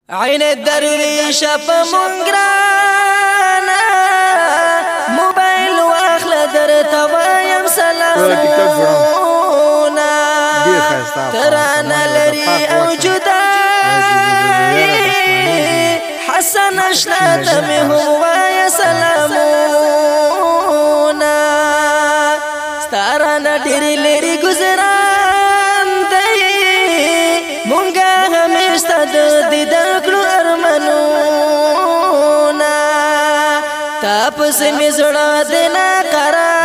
عین درویش په مونګرانا موبایل واخله درته وایم سلامونه ترانه لري او جدای حسن اشنا ته مې هم وایه سلامونه ستا رانه ډېرې لرې ګزران دی مونږه همیشه د دیدن کړو ارمانونه تا پسې مې زړه دی ناقرار